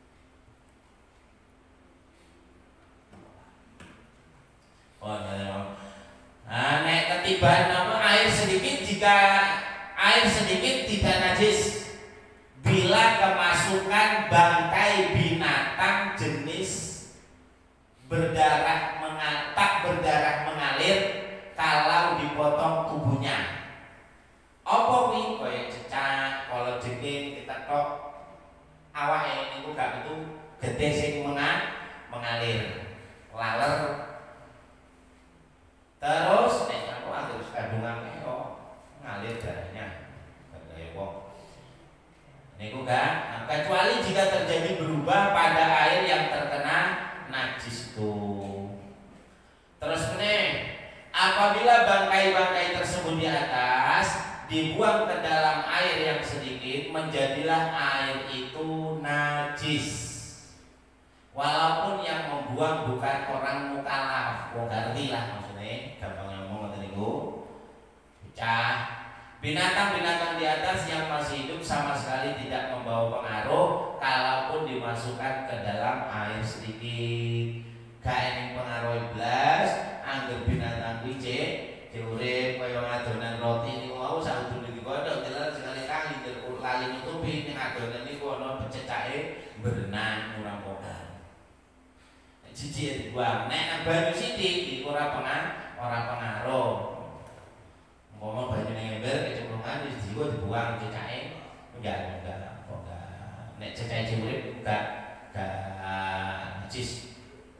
A: Oh nah, nek ketiban apa air sedikit jika air sedikit tidak najis. Bila kemasukan bangkai binatang jenis tak berdarah mengalir kalau dipotong tubuhnya. Apa kuwi kaya cecak, kalajengking kita tok awake niku gak itu gede sing mengalir. Laler. Terus nek aku terus kandungan ngalir darahnya. Kaya wong niku kan, kecuali jika terjadi berubah pada air yang terkena najis itu. Terus apabila bangkai-bangkai tersebut di atas dibuang ke dalam air yang sedikit, menjadilah air itu najis. Walaupun yang membuang bukan orang mukallaf, ngerti lah maksudnya, gampang ngomong ngoten niku. Binatang-binatang di atas yang masih hidup sama sekali tidak membawa pengaruh kalaupun dimasukkan ke dalam air sedikit. Kayak pengaruh blas, angger binatang kuwi diurip kaya adonan roti niku mau saudul iki kodhok telan sekali tangi lali nutupi ning adonan niku ana bececake berenang ora apa-apa. Jiji dibuang, nek banyu sithik iku ora pengaruh. Ngomong banyu ning ember kecemplungan wis jiwa dibuang cecake enggak. Nek cecake urip enggak najis.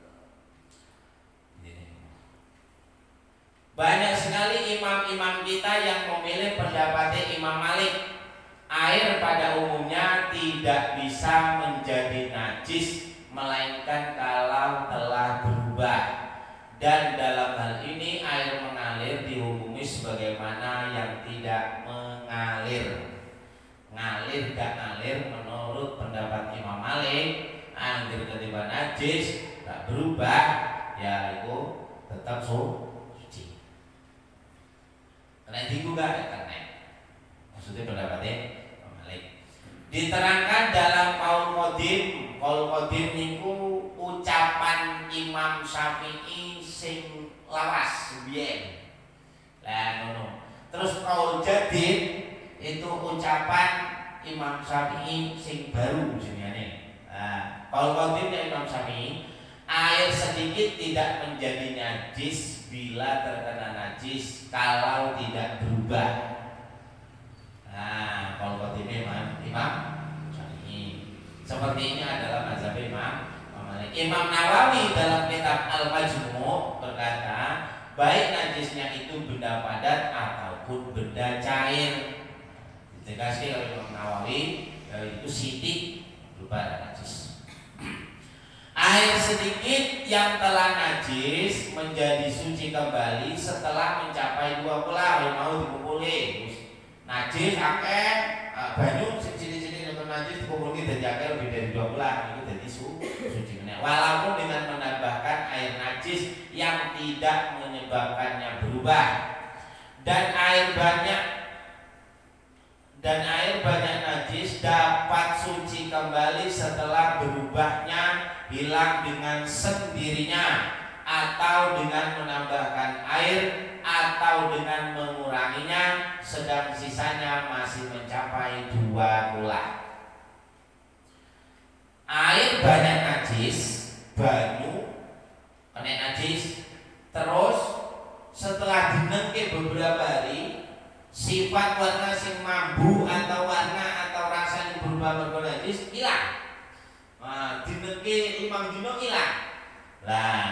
A: Banyak sekali imam-imam kita yang memilih pendapatnya Imam Malik. Air pada umumnya tidak bisa menjadi najis melainkan kalau telah berubah. Dan dalam hal ini air mengalir dihukumi sebagaimana yang tidak mengalir. Ngalir gak ngalir menurut pendapat Imam Malik, angger ketiba najis gak berubah, ya itu tetap suci. Kena digugah kena. Maksudnya pendapatnya Malik. Diterangkan dalam Qaul Qadim niku ucapan Imam Syafi'i sing lawas biyen. Lah ngono. Terus Qaul Jadid itu ucapan Imam Syafi'i sing baru jenenge. Nah, Qaul Qadim dari Imam Syafi'i, air sedikit tidak menjadi najis bila terkena najis kalau tidak berubah. Nah, Qaul Qadim Imam Syafi'i. Seperti ini adalah mazhab Imam Malik. Imam Nawawi dalam kitab Al-Majmu' berkata, baik najisnya itu benda padat ataupun benda cair. Ditegaskan oleh Imam Nawawi itu sidik berupa najis. Air sedikit yang telah najis menjadi suci kembali setelah mencapai 2 bulan. Mau dikumpulin najis akeh banyu cilik-cilik yang najis dikumpulin dari akeh lebih dari 2 bulan itu jadi suci meneh. Walaupun dengan menambahkan air najis yang tidak menyebabkannya berubah dan air banyak najis dapat suci kembali setelah berubahnya hilang dengan sendirinya atau dengan menambahkan air atau dengan menguranginya sedang sisanya masih mencapai 2 bulan. Air banyak najis, banyu kena najis, terus setelah dinengke beberapa hari sifat warna sing mambu atau warna atau rasa yang berubah najis hilang. Nah, dinengke 5 dino hilang. Lah,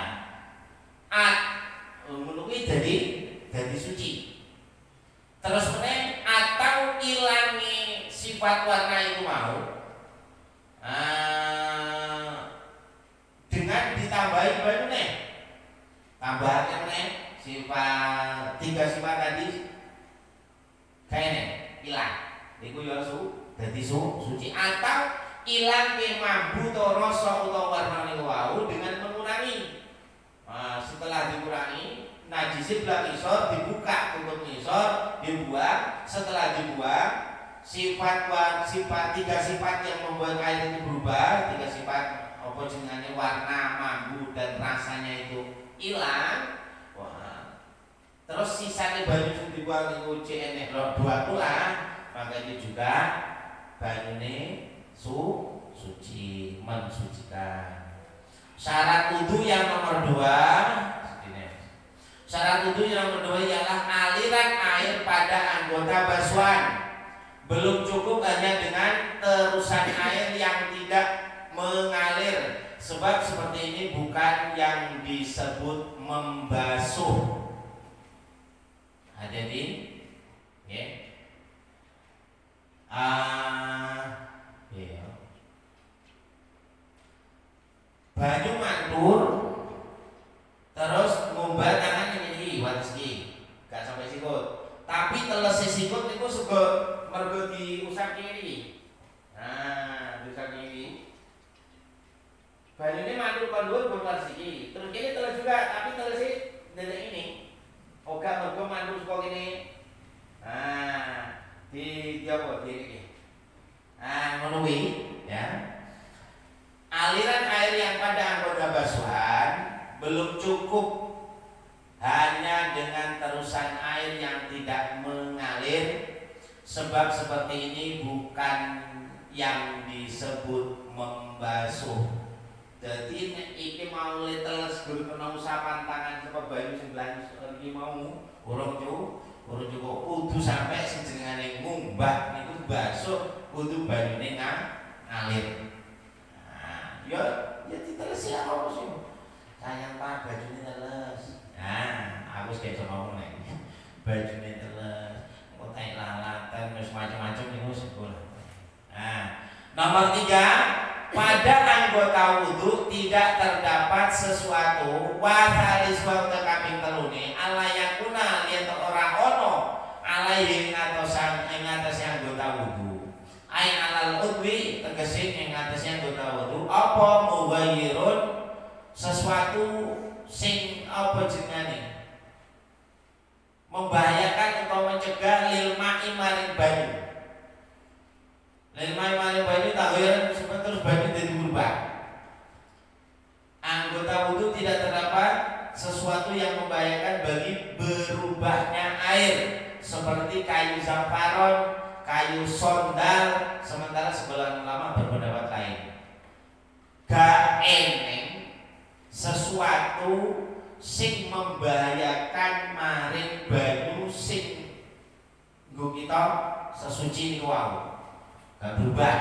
A: menurut jadi suci. Terus meneh atau ilangi sifat warna itu mau dengan ditambahi banyu nih. Tambahkan nih sifat 3 sifat tadi kayaknya hilang. Iku yo dadi suci atau ilang ke mambu to rasa utawa warna niku wau dengan mengurangi. Setelah dikurangi najis belah isor dibuka tutup isor dibuang. Setelah dibuang sifat 3 sifat yang membuat air itu berubah, 3 sifat apa jenenge warna, mambu dan rasanya itu hilang. Wah. Terus sisanya banyu sing dibuang iku enek 2 bulan, maka itu juga banyune suci mensucikan. Syarat wudu yang nomor 2, syarat wudu yang nomor 2 ialah aliran air pada anggota basuhan. Belum cukup hanya dengan terusan air yang tidak mengalir, sebab seperti ini bukan yang disebut membasuh. Hadirin, ya. Banyu mandur terus ngumbar tangan ini wates iki gak sampai sikut, tapi telese sikut niku suka mergo diusap kiri. Nah, diusap kiri banyune mandur kondur bocor iki terus kene teles juga, tapi telese ndek ini oga mergo mandur suka kene. Nah, di apa di iki. Nah, ngono kuwi ya. Aliran air yang pada anggota basuhan belum cukup hanya dengan terusan air yang tidak mengalir, sebab seperti ini bukan yang disebut membasuh. Jadi iki mau teles guru kena usapan tangan sebab banyu sebelah iki mau urung cukup kudu sampai sejenengane ngumbah niku basuh kudu banyune ngalir. Ya diteles ya apa sih? Sayang Pak, bajunya teles. Nah, aku wis keco ngomong nek. Bajunya teles, kok tai lalatan wis macam-macam niku sekolah. Nah, nomor 3, pada anggota wudu tidak terdapat sesuatu wa thalis wa kaping telune ala yakuna yen ora ono alaihi ngatosan ing atase anggota wudu. Ain alal udwi tegese ing atase anggota wudu apa muwayyirun sesuatu sing apa jenenge membahayakan atau mencegah lil ma'i maring banyu. Lil ma'i maring banyu tak heran terus banyu jadi berubah. Anggota wudu tidak terdapat sesuatu yang membahayakan bagi berubahnya air seperti kayu zafaron, kayu sondal, sementara sebelah ulama berpendapat lain. Gak eneng sesuatu sing membahayakan maring banyu sing nggo kita sesuci niku wau. Gak berubah.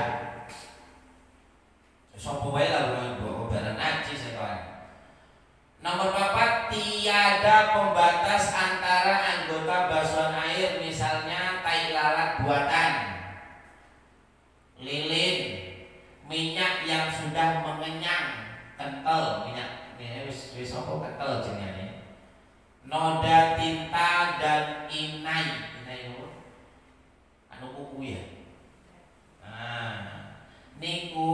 A: Sopo wae lah barang najis setan. Nomor 4, tiada pembatas antara anggota basuhan air, misalnya tai lalat buatan, lilin, minyak yang sudah mengenyang, kental, minyak wis apa kental jenenge, noda tinta dan inai itu anu kuku ya. Nah, niku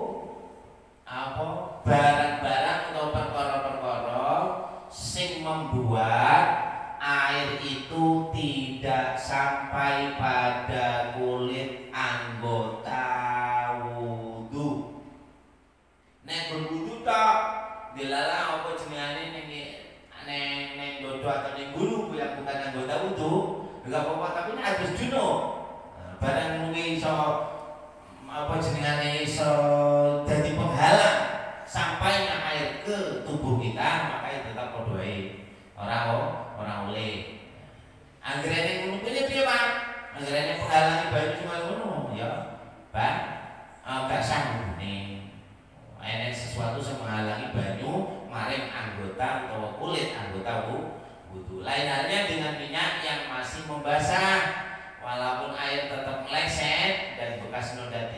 A: apa barang-barang atau perkara-perkara sing membuat air itu tidak sampai pada kulit anggota wudu. Nek berwudu tak dilarang apa jenengane ning dodo atau ning gulu yang bukan anggota wudu, enggak apa-apa, tapi nek habis junub barang kuwi iso apa jenengane iso dadi penghalang sampainya air ke tubuh kita, maka tetap padha wae. Ora oleh. Anggrene ngono kuwi piye, Pak? Anggrene penghalangi banyu cuma ngono, ya. Pak, gak sanggune. Enek sesuatu sing menghalangi banyu maring anggota atau kulit anggota wudu. Lain halnya dengan minyak yang masih membasah. Walaupun air tetap meleset dan bekas noda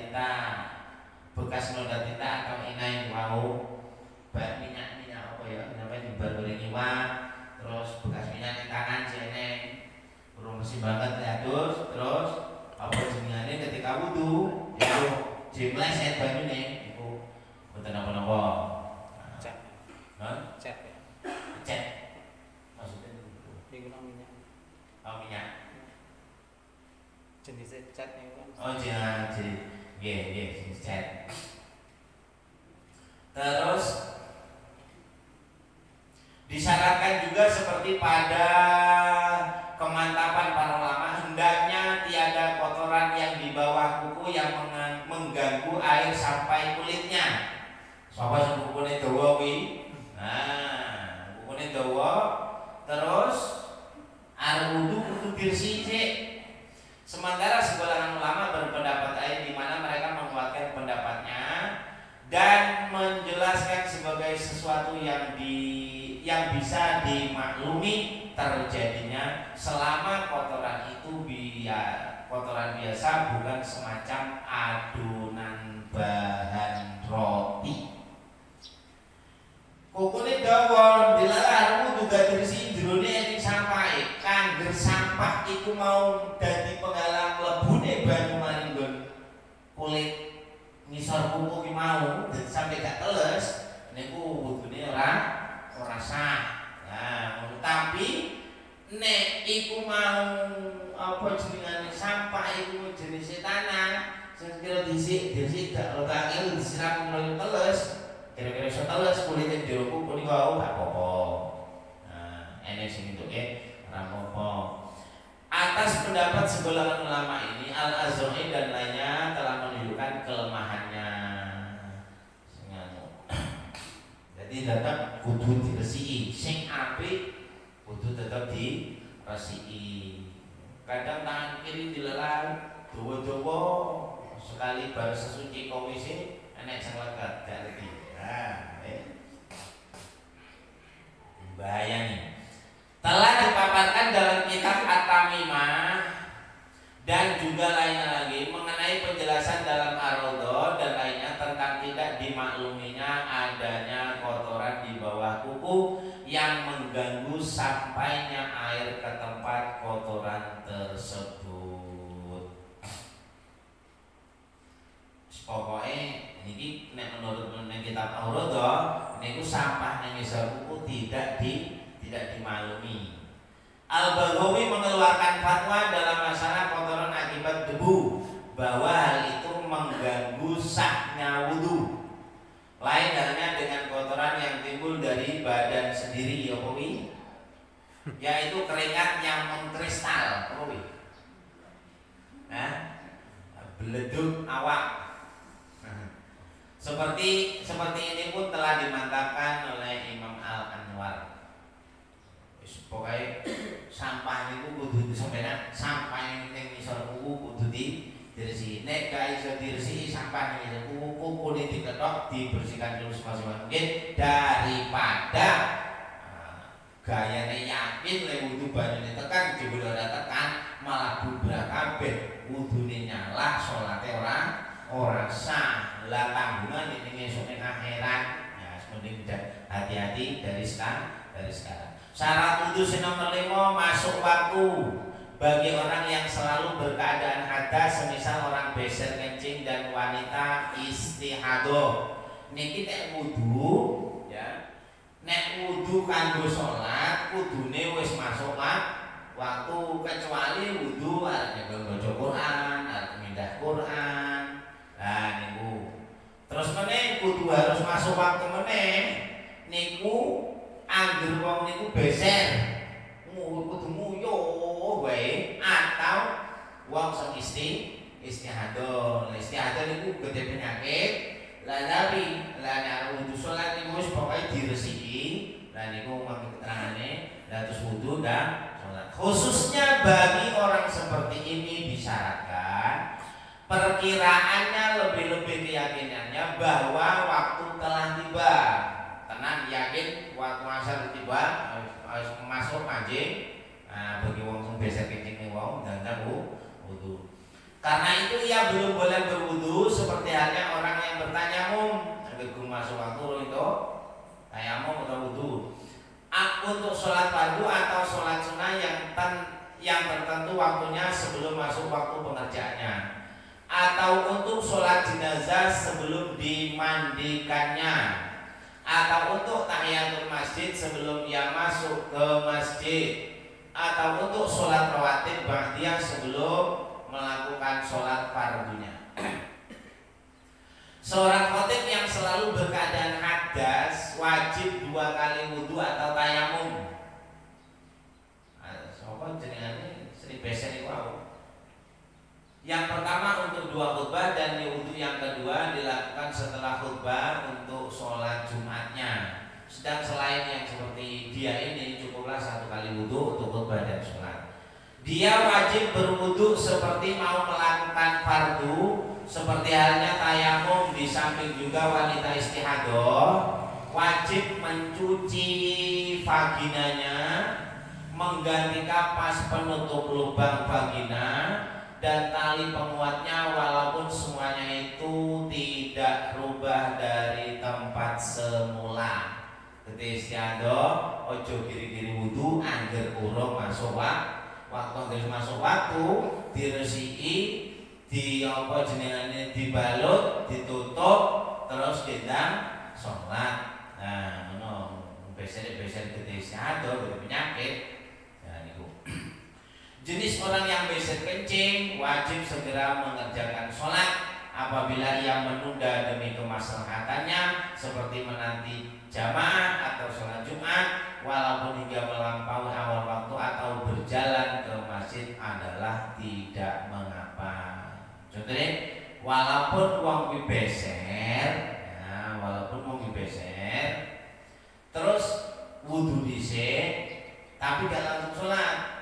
A: tinta atau inai wau, minyak apa ya, namanya dibar-bari nyiwa, terus bekas minyak di tangan jeneng, belum mesti banget ya terus apa jenengane ketika wudu, itu meleset banyune, itu mboten napa-napa. Cet. Maksudnya itu minyak. Oh, minyak.
B: Jenis cat niku kan.
A: Oh, jenis jenis cat. Terus disyaratkan juga seperti pada kemantapan para ulama, hendaknya tiada kotoran yang di bawah kuku yang mengganggu air sampai kulitnya. Sapa sing kukune dawa kuwi? Nah, kukune dawa terus arep wudu kudu dirsih. Sementara sebagian ulama berpendapat lain, di mana mereka menguatkan pendapatnya dan menjelaskan sebagai sesuatu yang bisa dimaklumi terjadinya selama kotoran itu kotoran biasa, bukan semacam adonan bahan roti. Kukune dawa dilarang juga dirisi jerone ing sampah. Kangger sampah iku mau dadi penghalang lebune banyu maring kulit ngisor kuku ki mau dadi sampe gak teles, niku wudune ora sah. Nah, tapi nek iku mau apa jenengane sampah iku jenis tanah, sing kira dhisik gak rotange disiram karo teles. Kira-kira iso teles kulite jero kuku niku gak apa-apa. Nah, enek sing entuke ora apa-apa. Atas pendapat sebagian ulama ini, Al-Azhari dan lainnya telah menunjukkan kelemahannya. Jadi tetap kudu diresiki, sing apik kudu tetap diresiki. Kadang tangan kiri dilelang, dawa-dawa sekali bar sesuci komisi enek sing lekat gak ngerti. Bahaya nih. Telah dipaparkan dalam kitab At-Tamimah dan juga lainnya lagi mengenai penjelasan dalam Ar-Raudhah dan lainnya tentang tidak dimakluminya adanya kotoran di bawah kuku yang mengganggu sampainya air ke tempat kotoran tersebut. Pokoknya ini menurut kitab Ar-Raudhah niku sampah nang ngisor kuku tidak dimaklumi. Al-Baghawi mengeluarkan fatwa dalam masalah kotoran akibat debu bahwa hal itu mengganggu sahnya wudhu. Lain halnya dengan kotoran yang timbul dari badan sendiri, ya Kowi, yaitu keringat yang mengkristal, Kowi, beleduk awak. Seperti ini pun telah dimantapkan oleh Imam Al-Anwar. Pokoknya sampah itu kudu sampeyan sampah ning ngisor kuku kudu diresiki. Nek gak iso diresiki sampah ning ngisor kuku diketok dibersihkan dulu semaksimal mungkin daripada gayane yakin le wudu banyune tekan jebul ora tekan malah bubrak kabeh wudune nyala salate ora sah. Lah tanggungan ning esuk ning akhirat. Ya mending hati-hati dari sekarang. Syarat wudhu nomor 5 masuk waktu bagi orang yang selalu berkeadaan hadas, semisal orang beser kencing dan wanita istihadah. Niki nek wudhu, ya, nek wudhu kanggo sholat, kudune wis masuk waktu, kecuali wudhu arep baca Quran, arep mindah Quran. Nah niku. Terus meneh kudu harus masuk waktu meneh. Niku angger wong niku beser, kudu nguyo wae atau wong sing istihadah. Istihadah niku gede penyakit. Lah tapi lah wudu salat niku wis pokoke diresiki. Lah niku mangke keterangane lah terus wudu dan salat. Khususnya bagi orang seperti ini disyaratkan perkiraannya lebih-lebih keyakinannya bahwa waktu telah tiba. Tenang yakin waktu asar tiba harus masuk mancing. Nah, bagi wong sing biasa kencing ning wong dan wudu. Karena itu ia belum boleh berwudu seperti halnya orang yang bertayamum. Sebelum masuk waktu itu tayamum atau wudu. Untuk sholat fardu atau sholat sunnah yang tertentu waktunya sebelum masuk waktu pengerjaannya, atau untuk sholat jenazah sebelum dimandikannya, atau untuk tahiyatul masjid sebelum ia masuk ke masjid, atau untuk sholat rawatib ba'diyah sebelum melakukan sholat fardunya. Seorang khotib yang selalu berkeadaan hadas wajib 2 kali wudhu atau tayamum. Sopo jenengane sering besen iku. Yang pertama untuk 2 khutbah dan wudhu yang kedua dilakukan setelah khutbah untuk sholat Jumatnya. Sedang selain yang seperti dia ini cukuplah 1 kali wudhu untuk khutbah dan sholat. Dia wajib berwudhu seperti mau melakukan fardu, seperti halnya tayamum. Di samping juga wanita istihadah wajib mencuci vaginanya, mengganti kapas penutup lubang vagina dan tali penguatnya, walaupun semuanya itu tidak rubah dari tempat semula. Ketika istiadah ojo kiri-kiri wudu angger urung masuk waktu masuk waktu diresiki, di apa jenengane dibalut, ditutup, terus gendang sholat. Nah ngono beser ketika istiadah penyakit. Nah niku. Jenis orang yang beser kencing wajib segera mengerjakan sholat apabila ia menunda demi kemaslahatannya, seperti menanti jamaah atau sholat Jumat, walaupun hingga melampaui awal waktu atau berjalan ke masjid adalah tidak mengapa. Contohnya, walaupun wong beser, ya, terus wudu dhisik, tapi gak langsung sholat.